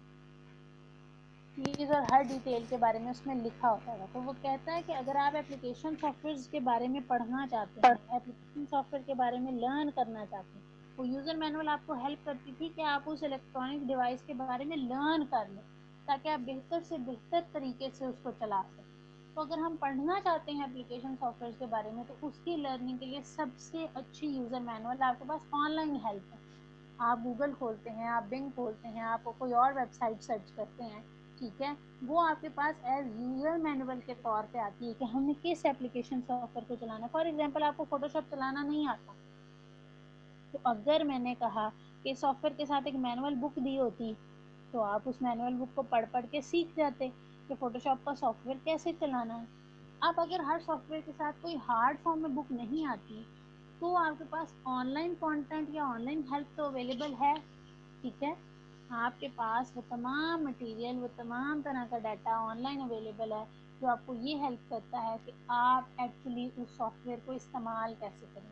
चीज़ और हर डिटेल के बारे में उसमें लिखा होता था। तो वो कहता है कि अगर आप एप्लीकेशन सॉफ्टवेयर के बारे में पढ़ना चाहते हैं, एप्लीकेशन सॉफ्टवेयर के बारे में लर्न करना चाहते हैं, वो यूज़र मैनुअल आपको हेल्प करती थी कि आप उस इलेक्ट्रॉनिक डिवाइस के बारे में लर्न कर लें ताकि आप बेहतर से बेहतर तरीके से उसको चला सकें। तो अगर हम पढ़ना चाहते हैं एप्लीकेशन सॉफ्टवेयर के बारे में तो उसकी लर्निंग के लिए सबसे अच्छी यूज़र मैनुअल आपके पास ऑनलाइन हेल्प है। आप गूगल खोलते हैं, आप बिंग खोलते हैं, आप कोई और वेबसाइट सर्च करते हैं, ठीक है, वो आपके पास एज यूज़र मैनुअल के तौर पे आती है कि हमने किस एप्लीकेशन सॉफ्टवेयर को चलाना है। फॉर एग्जांपल आपको फोटोशॉप चलाना नहीं आता, तो अगर मैंने कहा कि सॉफ्टवेयर के साथ एक मैनुअल बुक दी होती तो आप उस मैनुअल बुक को पढ़ पढ़ के सीख जाते कि फोटोशॉप का सॉफ्टवेयर कैसे चलाना है। आप अगर हर सॉफ्टवेयर के साथ कोई हार्ड फॉर्म में बुक नहीं आती तो आपके पास ऑनलाइन कंटेंट या ऑनलाइन हेल्प तो अवेलेबल है, ठीक है। आपके पास वो तमाम मटेरियल, वो तमाम तरह का डाटा ऑनलाइन अवेलेबल है जो आपको ये हेल्प करता है कि आप एक्चुअली उस सॉफ्टवेयर को इस्तेमाल कैसे करें।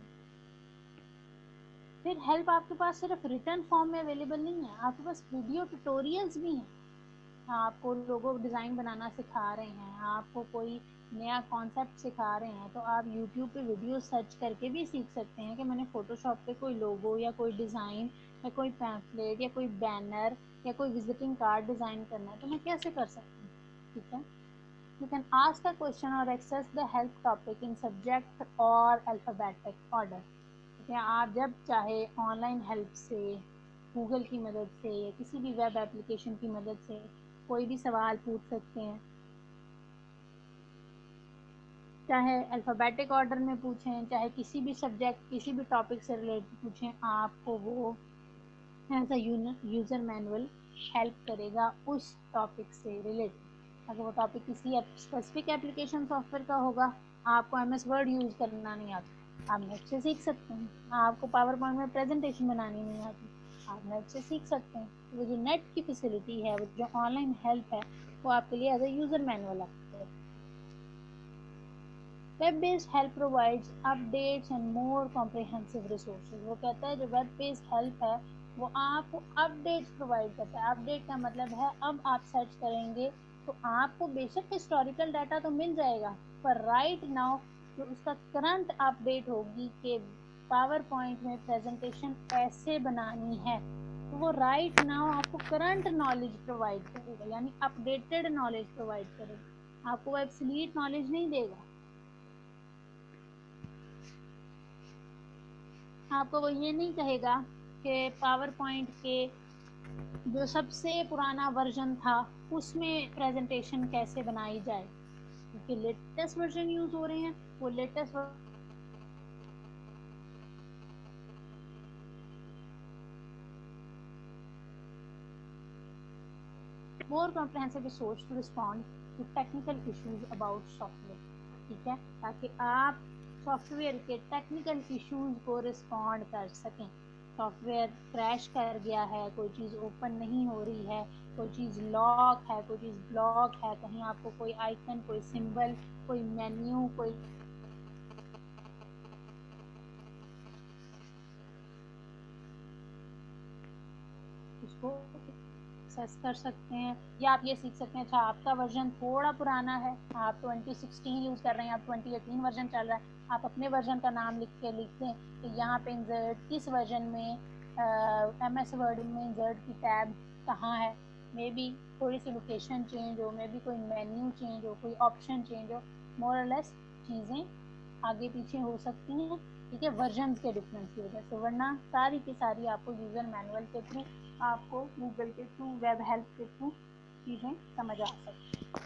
फिर हेल्प आपके पास सिर्फ रिटर्न फॉर्म में अवेलेबल नहीं है, आपके पास वीडियो ट्यूटोरियल्स भी हैं। आपको लोगो डिज़ाइन बनाना सिखा रहे हैं, आपको कोई नया कॉन्सेप्ट सिखा रहे हैं, तो आप यूट्यूब पे वीडियो सर्च करके भी सीख सकते हैं कि मैंने फ़ोटोशॉप पे कोई लोगो या कोई डिज़ाइन या कोई पैम्फलेट या कोई बैनर या कोई विजिटिंग कार्ड डिज़ाइन करना है तो मैं कैसे कर सकती हूँ, ठीक है। You can ask a question or access the help topic in subject or alphabetic order. ठीक है, आप जब चाहे ऑनलाइन हेल्प से, गूगल की मदद से या किसी भी वेब एप्लीकेशन की मदद से कोई भी सवाल पूछ सकते हैं, चाहे अल्फ़ाबेटिक ऑर्डर में पूछें, चाहे किसी भी सब्जेक्ट, किसी भी टॉपिक से रिलेटेड पूछें, आपको वो as a user manual help करेगा उस टॉपिक से रिलेटेड। अगर वो टॉपिक किसी स्पेसिफिक एप्लीकेशन सॉफ्टवेयर का होगा, आपको एम एस वर्ड यूज़ करना नहीं आता, आप नेट से सीख सकते हैं। आपको पावर पॉइंट में प्रेजेंटेशन बनानी नहीं आती, आप नेट से सीख सकते हैं। तो वो जो नेट की फैसिलिटी है, वो जो ऑनलाइन हेल्प है, वो आपके लिए एज अ यूज़र मैनुअल है। Web based help provides updates and more comprehensive resources. वो कहता है जो वेब बेस्ड हेल्प है वो आपको अपडेट्स प्रोवाइड करता है। अपडेट का मतलब है अब आप सर्च करेंगे तो आपको बेशक हिस्टोरिकल डाटा तो मिल जाएगा, पर राइट नाउ जो उसका करंट अपडेट होगी कि पावर पॉइंट में प्रेजेंटेशन कैसे बनानी है, तो वो राइट नाउ आपको करंट नॉलेज प्रोवाइड करेगा, यानी अपडेटेड नॉलेज प्रोवाइड करेगा, आपको वो एब्सोल्यूट नॉलेज नहीं देगा। आपको वो ये नहीं कहेगा कि पावर पॉइंट के जो सबसे पुराना वर्जन था उसमें प्रेजेंटेशन कैसे बनाई जाए, क्योंकि लेटेस्ट वर्जन यूज़ हो रहे हैं, वो latest more comprehensive resource to respond to technical issues about software, ठीक है, ताकि आप सॉफ्टवेयर के टेक्निकल इश्यूज को रिस्पॉन्ड कर सकें। सॉफ्टवेयर क्रैश कर गया है, कोई चीज़ ओपन नहीं हो रही है, कोई चीज़ लॉक है, कोई चीज़ ब्लॉक है, कहीं आपको कोई आइकन, कोई सिंबल, कोई मेन्यू, कोई उसको एक्सेस कर सकते हैं। या आप ये सीख सकते हैं, अच्छा आपका वर्जन थोड़ा पुराना है, आप ट्वेंटी सिक्सटीन यूज़ कर रहे हैं, आप ट्वेंटी एटीन वर्जन चल रहा है, आप अपने वर्जन का नाम लिख के लिख दें कि यहाँ पे इंसर्ट किस वर्जन में एम एस वर्ड में इंसर्ट की टैब कहाँ है, मे बी थोड़ी सी लोकेशन चेंज हो, मे बी कोई मेन्यू चेंज हो, कोई ऑप्शन चेंज हो, मोर और लेस चीज़ें आगे पीछे हो सकती हैं, ठीक है, वर्जन के डिफरेंस की वजह से, वरना सारी की सारी आपको यूज़र मैनुअल के थ्रू, आपको गूगल के थ्रू, वेब हेल्प के थ्रू चीज़ें समझ आ सकती हैं।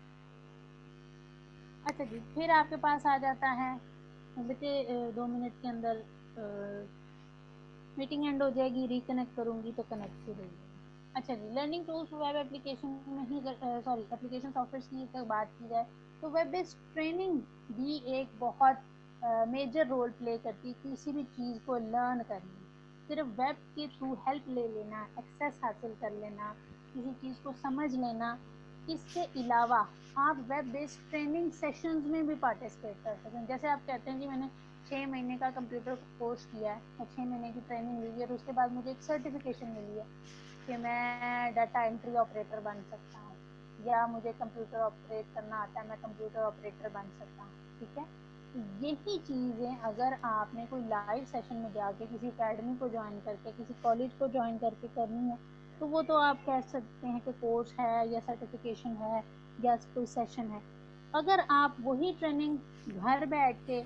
अच्छा जी, फिर आपके पास आ जाता है, बच्चे दो मिनट के अंदर मीटिंग एंड हो जाएगी, रिकनेक्ट करूँगी तो कनेक्ट हो जाएगी। अच्छा जी, लर्निंग टूल्स वेब एप्लीकेशन में ही सॉरी एप्लीकेशन सॉफ्टवेयर की तक बात की जाए तो वेब बेस्ड ट्रेनिंग भी एक बहुत मेजर रोल प्ले करती है किसी भी चीज़ को लर्न करने में। सिर्फ वेब के थ्रू हेल्प ले लेना, एक्सेस हासिल कर लेना, किसी चीज़ को समझ लेना, इसके अलावा आप वेब बेस्ड ट्रेनिंग सेशंस में भी पार्टिसिपेट कर सकते हैं। जैसे आप कहते हैं कि मैंने छः महीने का कंप्यूटर कोर्स किया है और छः महीने की ट्रेनिंग ली है और उसके बाद मुझे एक सर्टिफिकेशन मिली है कि मैं डाटा एंट्री ऑपरेटर बन सकता हूँ, या मुझे कंप्यूटर ऑपरेट करना आता है, मैं कंप्यूटर ऑपरेटर बन सकता हूँ, ठीक है। यही चीज़ें अगर आपने कोई लाइव सेशन में जाके किसी एकेडमी को ज्वाइन करके, किसी कॉलेज को ज्वाइन करके करनी है, तो वो तो आप कह सकते हैं कि कोर्स है या सर्टिफिकेशन है या कोई सेशन है। अगर आप वही ट्रेनिंग घर बैठ के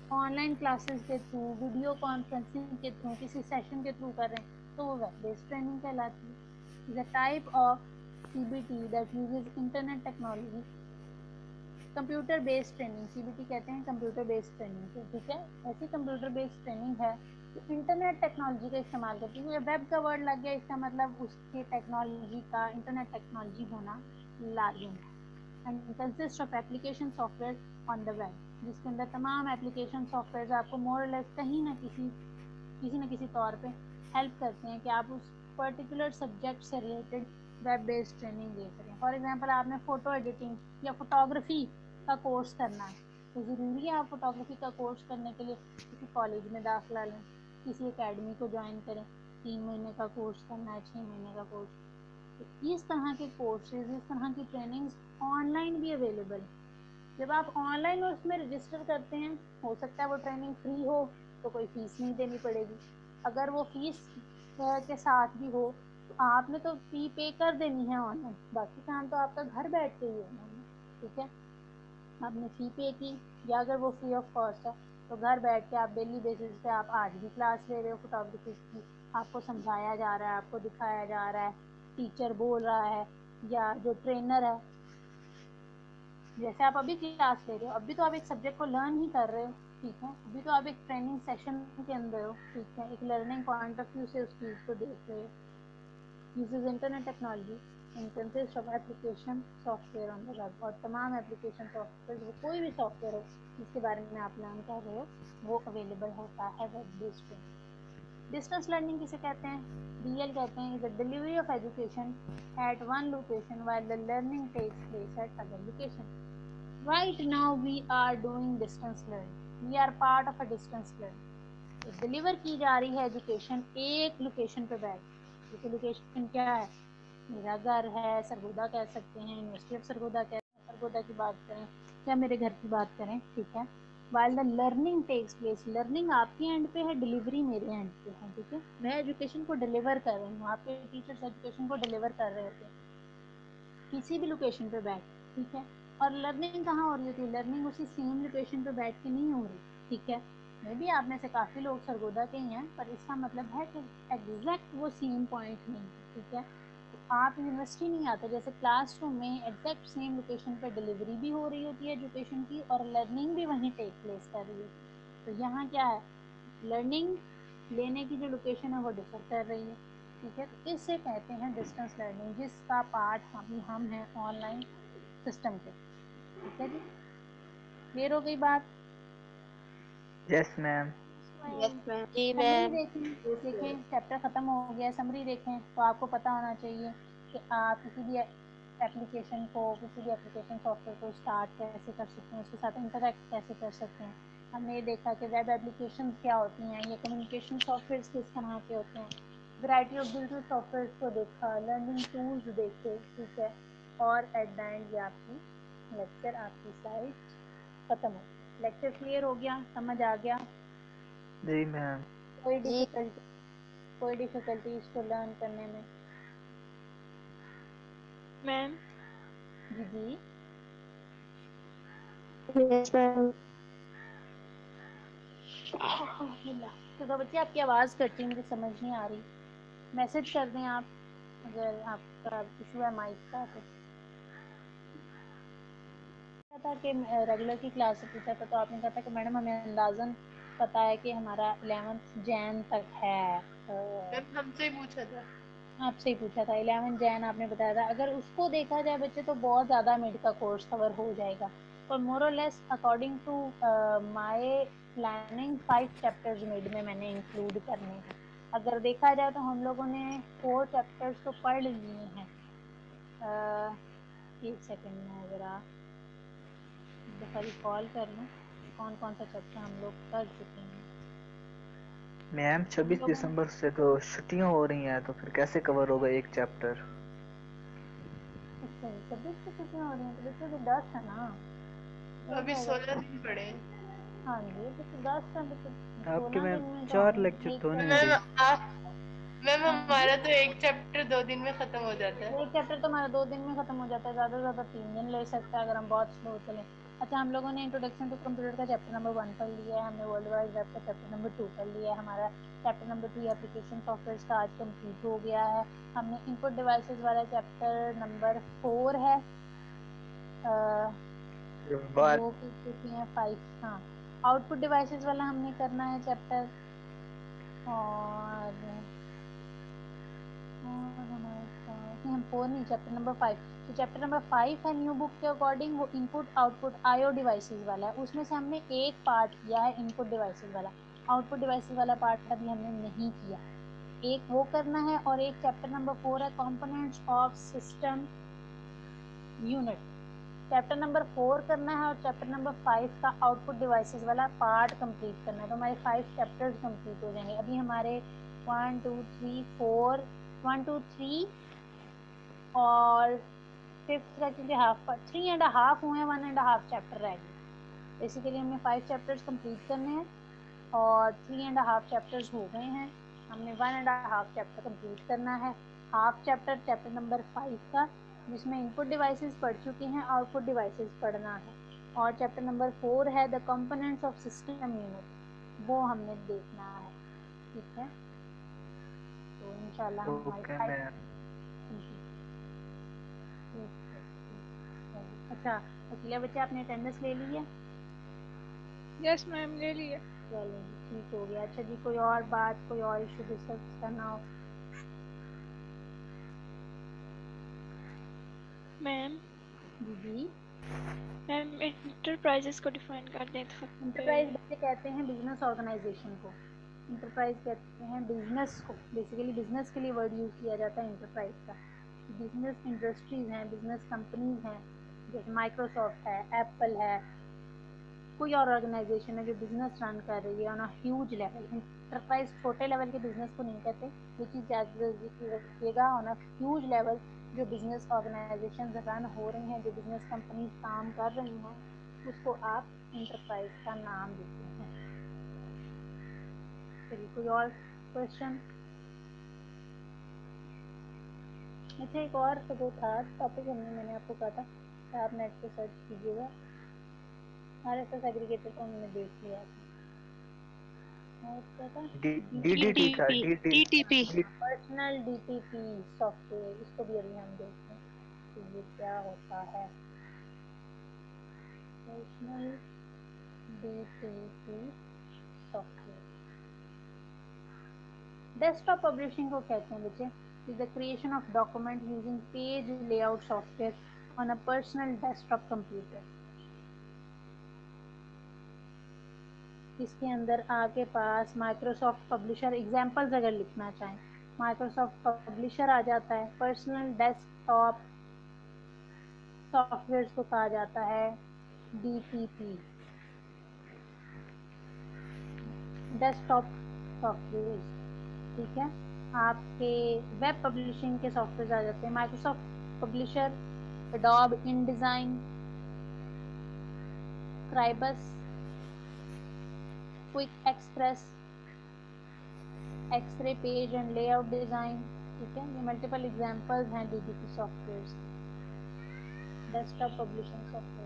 ऑनलाइन क्लासेस के थ्रू, वीडियो कॉन्फ्रेंसिंग के थ्रू, किसी सेशन के थ्रू कर रहे हैं तो वो वेब बेस्ड ट्रेनिंग कहलाती है। Is a type of CBT that uses internet technology. Computer based training, CBT कहते हैं कंप्यूटर बेस्ड ट्रेनिंग को, ठीक है। ऐसी कंप्यूटर बेस्ड ट्रेनिंग है जो इंटरनेट टेक्नोलॉजी का इस्तेमाल करती है। वेब का वर्ड लग गया, इसका मतलब उसके टेक्नोलॉजी का, इंटरनेट टेक्नोलॉजी होना लाजिम है। And consist of application software on the web, जिसके अंदर तमाम एप्लीकेशन सॉफ्टवेयर आपको मोर और लेस कहीं ना किसी किसी न किसी तौर पे हेल्प करते हैं कि आप उस पर्टिकुलर सब्जेक्ट से रिलेटेड वेब बेस्ड ट्रेनिंग दे सकें। फॉर एग्जांपल आपने फ़ोटो एडिटिंग या फोटोग्राफी का कोर्स करना है तो ज़रूरी है आप फोटोग्राफी का कोर्स करने के लिए किसी कॉलेज में दाखिला लें, किसी एकेडमी को ज्वाइन करें, तीन महीने का कोर्स करना है, छः महीने का कोर्स। तो इस तरह के कोर्सेज, इस तरह की ट्रेनिंग्स ऑनलाइन भी अवेलेबल है। जब आप ऑनलाइन उसमें रजिस्टर करते हैं, हो सकता है वो ट्रेनिंग फ्री हो तो कोई फ़ीस नहीं देनी पड़ेगी। अगर वो फीस के साथ भी हो तो आपने तो फ़ी पे कर देनी है ऑनलाइन, बाकी काम तो आपका घर बैठ के ही है, ठीक है। आपने फ़ी पे की, या अगर वो फ्री ऑफ कॉस्ट है तो घर बैठ के आप डेली बेसिस पे आप आज भी क्लास ले रहे हो फोटोग्राफी की, आपको समझाया जा रहा है, आपको दिखाया जा रहा है, टीचर बोल रहा है या जो ट्रेनर है, जैसे आप अभी क्लास ले रहे हो, अभी तो आप एक सब्जेक्ट को लर्न ही कर रहे हो, ठीक है। अभी तो आप एक ट्रेनिंग सेशन के अंदर हो, ठीक है, एक लर्निंग पॉइंट ऑफ व्यू से उस चीज़ को देख रहे हो। Uses internet technology and consist of application software on the web, और तमाम एप्लीकेशन सॉफ्टवेयर, वो कोई भी सॉफ्टवेयर हो जिसके बारे में आप लर्न कर रहे हो वो अवेलेबल होता है web based training. Distance learning किसे कहते हैं? डीएल कहते हैं। Is the delivery of education at one location while the learning takes place at other location. Right now we are doing distance learning, we are part of a distance learning. Deliver की जा रही है एजुकेशन एक लोकेशन पे बैठ। ये लोकेशन क्या है? मेरा घर है, सरगोदा कह सकते हैं, यूनिवर्सिटी ऑफ सरगोदा कह सरगोदा की बात करें या मेरे घर की बात करें, ठीक है। While the learning takes place, learning आपके एंड पे है, डिलीवरी मेरे एंड पे है, ठीक है। मैं एजुकेशन को डिलीवर कर रही हूँ, आपके टीचर्स एजुकेशन को डिलीवर कर रहे होते हैं किसी भी लोकेशन पे बैठ, ठीक है। और लर्निंग कहाँ हो रही होती है? लर्निंग उसी सेम लोकेशन पे बैठ के नहीं हो रही, ठीक है। मे भी आप में से काफ़ी लोग सरगोदा के ही हैं, पर इसका मतलब है कि एग्जैक्ट वो सेम पॉइंट नहीं, ठीक है। आप यूनिवर्सिटी नहीं आते, जैसे क्लासरूम में एग्जैक्ट सेम लोकेशन पर डिलीवरी भी हो रही होती है एजुकेशन की और लर्निंग भी वहीं टेक प्लेस कर रही होती है। तो यहाँ क्या है, लर्निंग लेने की जो लोकेशन है वो डिफर कर रही है, ठीक है। तो इससे कहते हैं डिस्टेंस लर्निंग, जिसका पार्ट हम हम हैं ऑनलाइन सिस्टम के, ठीक है जी। क्लियर हो गई बात? Yes ma'am. Yes ma'am. जी समरी मैम। देखें, देखें चैप्टर ख़त्म हो गया, समरी देखें तो आपको पता होना चाहिए कि आप किसी भी एप्लीकेशन को, किसी भी एप्लीकेशन सॉफ्टवेयर को स्टार्ट कैसे कर सकते हैं, उसके साथ इंटरेक्ट कैसे कर सकते हैं। हमने ये देखा कि वेब एप्लीकेशन क्या होती हैं, ये कम्युनिकेशन सॉफ्टवेयर किस तरह के होते हैं, वैरायटी ऑफ डिजिटल सॉफ्टवेयर को देखा, लर्निंग टूल्स देखे, ठीक है। और एट द एंड ये आपकी लेक्चर, आपकी स्लाइड ख़त्म हो। लेक्चर क्लियर हो गया, समझ आ गया? जी मैम। कोई डिफिकल्टी कोई डिफिकल्टी इसको लर्न करने में? मैम जी जी यस मैम। तो बच्चे आपकी आवाज़ कटती, मुझे समझ नहीं आ रही, मैसेज कर दें आप अगर आपका इशू है माइक का। तो था कि रेगुलर की क्लास से पूछा था तो आपने कहा था कि मैडम हमें अंदाज़न पता है कि हमारा इलेवेंथ जैन तक है। मैम हमसे ही पूछा था। आपसे ही पूछा था, इलेवन जैन आपने बताया था। अगर उसको देखा जाए बच्चे तो बहुत ज़्यादा मिड का कोर्स कवर हो जाएगा, और मोर और less according to my planning five chapters mid में मैंने इंक्लूड करने हैं। अगर देखा जाए तो हम लोगों ने फोर चैप्टर्स तो पढ़ लिए हैं। uh, एक सेकेंड में ज़रा दफ़ा रिकॉल कर लूँ कौन कौन सा चैप्टर हम लोग कर चुके हैं। मैम छब्बीस दिसंबर से तो छुट्टियां हो रही हैं, तो फिर कैसे कवर होगा एक चैप्टर? अच्छा, छब्बीस से छुट्टियाँ हो रही हैं तो बच्चों को दस है ना, अभी सोलह दिन पड़े हैं। हाँ जी, तो दस है बच्चे। आपके मैम चार लेक्चर तो नहीं हो मैम रही। आप मैम हमारा तो एक चैप्टर दो दिन में खत्म हो जाता है। एक चैप्टर तो हमारा दो दिन में खत्म हो जाता है, ज़्यादा से ज़्यादा तीन दिन ले सकता है अगर हम बहुत स्लो चलें। अच्छा, हम लोगों ने इंट्रोडक्शन टू कंप्यूटर का चैप्टर नंबर वन पढ़ लिया है, हमने वर्ल्ड वाइड वेब का चैप्टर नंबर टू पढ़ लिया है, हमारा chapter number three application software का आज कंप्लीट हो गया है। हमने इनपुट डिवाइसेस वाला चैप्टर नंबर फोर है, आ, वो कितने हैं फाइव, हाँ। आउटपुट डिवाइसेस वाला हमने करना है चैप्टर, और नहीं, हम फोर नहीं, चैप्टर नंबर फाइव। तो चैप्टर नंबर फाइव है न्यू बुक के अकॉर्डिंग, वो इनपुट आउटपुट आईओ डिवाइसेस वाला है। उसमें से हमने एक पार्ट किया है इनपुट डिवाइसेस वाला, आउटपुट डिवाइसेस वाला पार्ट अभी हमने नहीं किया। एक वो करना है, और एक चैप्टर नंबर फोर है components of system unit, chapter number four करना है, और चैप्टर नंबर फाइव का आउटपुट डिवाइसेस वाला पार्ट कंप्लीट करना है। तो हमारे फाइव चैप्टर्स कंप्लीट हो जाएंगे। अभी हमारे one two three four one two three और फिफ्थ का क्योंकि हाफ थ्री एंड हाफ हुए हैं, वन एंड हाफ चैप्टर रह गए। बेसिकली हमें फाइव चैप्टर्स कंप्लीट करने हैं, और थ्री एंड हाफ चैप्टर्स हो गए हैं, हमने one and half chapter complete करना है। Half chapter chapter number five का, जिसमें इनपुट डिवाइसेस पढ़ चुके हैं, आउटपुट डिवाइसेस पढ़ना है, और चैप्टर नंबर फोर है the components of system unit, वो हमने देखना है। ठीक है, तो इंशाल्लाह हम ओके हमारे मैम। अच्छा, अकेला बच्चा आपने अटेंडेंस ले ली है? यस मैम, ले लिया। चलिए ठीक हो गया। अच्छा जी, कोई और बात, कोई और इशू डिस्कस करना हो? मैम जी जी मैम इंटरप्राइजेस को डिफाइन कर दें तो। इंटरप्राइज बच्चे कहते हैं बिजनेस ऑर्गेनाइजेशन को, इंटरप्राइज कहते हैं बिजनेस को। बेसिकली बिजनेस के लिए वर्ड यूज किया जाता है इंटरप्राइज का। बिजनेस इंडस्ट्रीज हैं, बिजनेस कंपनीज हैं, जैसे माइक्रोसॉफ्ट है, एप्पल है, कोई और ऑर्गेनाइजेशन है जो बिजनेस रन कर रही है on a huge level. Enterprise छोटे लेवल के बिजनेस को नहीं कहते, ये चीज़ याद रखिएगा। ऑन अ ह्यूज लेवल जो बिजनेस ऑर्गेनाइजेशन रन हो रही हैं, जो बिजनेस कंपनीज काम कर रही हैं, उसको आप इंटरप्राइज का नाम देते हैं। चलिए, कोई और क्वेश्चन? अच्छा, एक और वो था टॉपिक, हमने मैंने आपको कहा था आप नेट पे सर्च कीजिएगा, आर एस एस एग्रीगेटर को हमने देख लिया था, और क्या था? डीडीटी था, डीटीपी, पर्सनल डीटीपी सॉफ्टवेयर, इसको भी अभी हम देखते हैं कि ये क्या होता है। Personal DTP software, desktop publishing को कहते हैं बच्चे, is the creation of document using page layout software on a personal desktop computer. इसके अंदर आपके पास माइक्रोसॉफ्ट पब्लिशर एग्जाम्पल्स अगर लिखना चाहें, माइक्रोसॉफ्ट पब्लिशर आ जाता है, पर्सनल डेस्कटॉप सॉफ्टवेयर को कहा जाता है डीटीपी, डेस्कटॉप सॉफ्टवेयर। ठीक है, आपके वेब पब्लिशिंग के सॉफ्टवेयर आ जाते हैं, Microsoft Publisher, Adobe InDesign, Scribus, quick express, Xara page and layout design. ठीक है, ये मल्टीपल एग्जांपल्स हैं DTP softwares, desktop publishing software.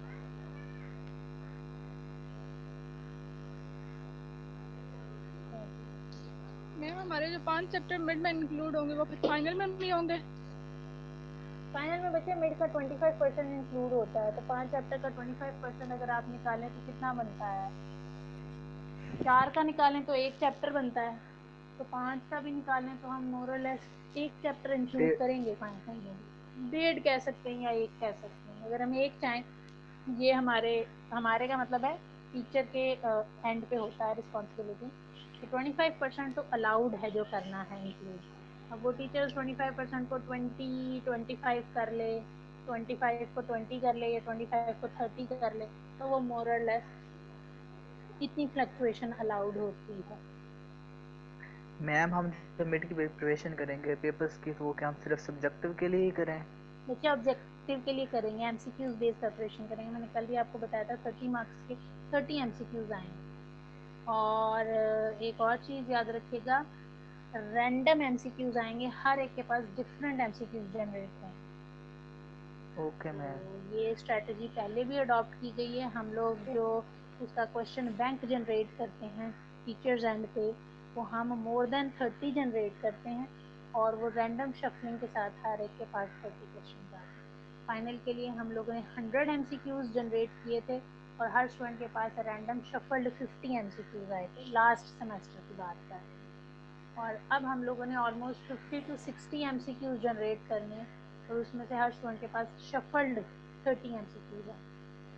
Ma'am हमारे जो पांच चैप्टर मिड में इंक्लूड होंगे वो फिर फाइनल में भी होंगे? फाइनल में बच्चे मिड का पच्चीस परसेंट इंक्लूड होता है, तो पांच चैप्टर का पच्चीस परसेंट अगर आप निकालें तो कितना बनता है? चार का निकालें तो एक चैप्टर बनता है, तो पांच का भी निकालें तो हम मोर और लेस एक चैप्टर इंक्लूड करेंगे फाइनल में। डेढ़ कह सकते हैं या एक कह सकते हैं, अगर हम एक चाहें। ये हमारे हमारे का मतलब है टीचर के एंड पे होता है रिस्पॉन्सिबिलिटी, तो पच्चीस परसेंट तो अलाउड है जो करना है इंक्लूड। अब वो टीचर पच्चीस परसेंट को बीस, पच्चीस कर ले, पच्चीस को बीस कर ले, या पच्चीस को तीस कर ले, तो वो मोर और लेस इतनी फ्लक्चुएशन अलाउड होती है। मैम हम जो मिड की प्रिपरेशन करेंगे पेपर्स की, तो वो क्या हम सिर्फ सब्जेक्टिव के लिए ही करें? बच्चे ऑब्जेक्टिव के लिए करेंगे, एमसीक्यूज बेस्ड प्रिपरेशन करेंगे। मैंने कल भी आपको बताया था तीस मार्क्स के तीस एमसीक्यूज आएंगे। और एक और चीज़ याद रखिएगा, रैंडम एमसीक्यूज आएंगे, हर एक के पास डिफरेंट एमसीक्यूज जनरेट हैं। Okay ma'am. तो ये स्ट्रेटजी पहले भी अडॉप्ट की गई है। हम लोग जो उसका क्वेश्चन बैंक जनरेट करते हैं टीचर्स एंड पे, वो हम मोर देन थर्टी जनरेट करते हैं और वो रैंडम शफलिंग के साथ हर एक के पास थर्टी क्वेश्चन आते हैं। फाइनल के लिए हम लोगों ने हंड्रेड एमसीक्यूज जनरेट किए थे और हर स्टूडेंट के पास रैंडम शफल्ड फिफ्टी एमसीक्यूज आए थे। लास्ट सेमेस्टर की बात कर रहे हैं। और अब हम लोगों ने almost fifty to sixty MCQs generate करने और उसमें से हर स्टूडेंट के पास शफल्ड थर्टी एमसीक्यूज है।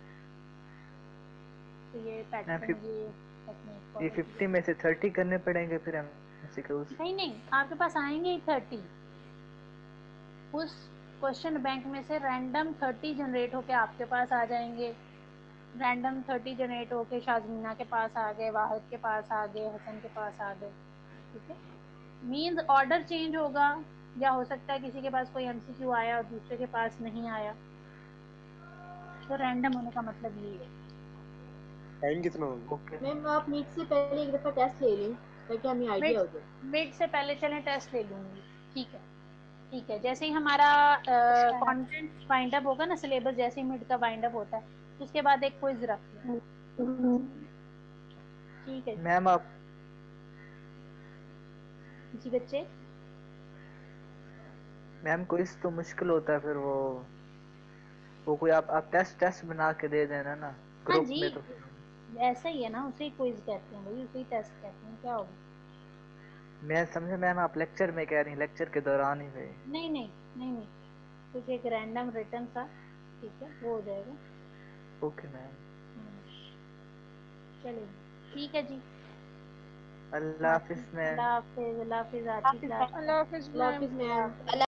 तो ये पैटर्न ये टेक्निक ये फिफ्टी में से थर्टी करने पड़ेंगे फिर एमसीक्यूज? नहीं नहीं, आपके पास आएंगे ही थर्टी। उस क्वेश्चन बैंक में से रैंडम थर्टी जनरेट होके आपके पास आ जाएंगे। रैंडम थर्टी जनरेट होके शाजमीना के पास आ गए, वाहिद के पास आ गए, हसन के पास आ गए। ठीक है, मींस ऑर्डर चेंज होगा या हो सकता है किसी के पास कोई एमसीक्यू आया और दूसरे के पास नहीं आया। तो रैंडम होने का मतलब ये है। टाइम कितना होगा? ओके मैम आप मीट से पहले एक दफा टेस्ट ले लें ताकि हमें आइडिया हो जाए। मिड से पहले चलें, टेस्ट ले लूंगी। ठीक है ठीक है, जैसे ही हमारा कंटेंट वाइंड अप होगा ना, सिलेबस जैसे ही मिड का वाइंड अप होता है उसके बाद एक क्विज रख लें। ठीक है मैम। आप जी बच्चे। मैम क्विज तो मुश्किल होता है, फिर वो वो कोई आप आप टेस्ट टेस्ट बना के दे देना ना ग्रुप जी। में। तो ऐसा ही है ना, उसे क्विज कहते हैं भाई, उसे ही टेस्ट कहते हैं। क्या होगा? मैं समझे मैम आप लेक्चर में कह रही हैं, लेक्चर के दौरान ही हुए? नहीं नहीं नहीं नहीं, कुछ एक रैंडम रिटर्न सा। ठीक है, वो हो जाएगा। Okay ma'am. चलिए ठीक है जी। अल्लाह हाफिज मैम। अल्लाह हाफिज। अल्लाह हाफिज। आज की क्लास अल्लाह हाफिज अल्लाह हाफिज मैम।